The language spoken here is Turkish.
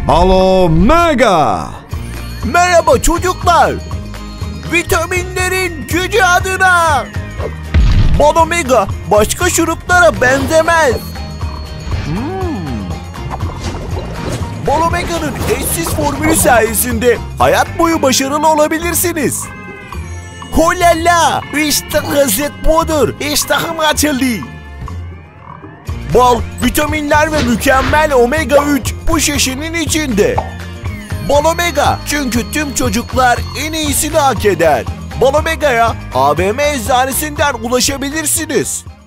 Bal Omega. Merhaba çocuklar. Vitaminlerin gücü adına. Bal Omega başka şuruplara benzemez. Bal Omega'nın eşsiz formülü sayesinde hayat boyu başarılı olabilirsiniz. Holala! İşte kızet budur. İştahım açıldı. Bal, vitaminler ve mükemmel omega 3 bu şişenin içinde. Bal Omega, çünkü tüm çocuklar en iyisini hak eder. Bal Omega'ya AVM eczanesinden ulaşabilirsiniz.